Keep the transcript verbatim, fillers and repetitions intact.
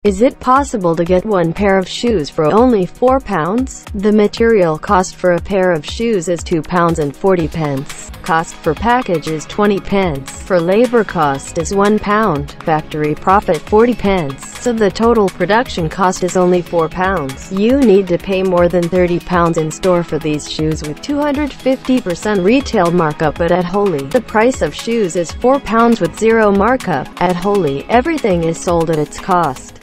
Is it possible to get one pair of shoes for only four pounds? The material cost for a pair of shoes is two pounds and forty pence. Cost for package is twenty pence. For labor cost is one pound. Factory profit forty pence. So the total production cost is only four pounds. You need to pay more than thirty pounds in store for these shoes with two hundred fifty percent retail markup, but at Wholee, the price of shoes is four pounds with zero markup. At Wholee, everything is sold at its cost.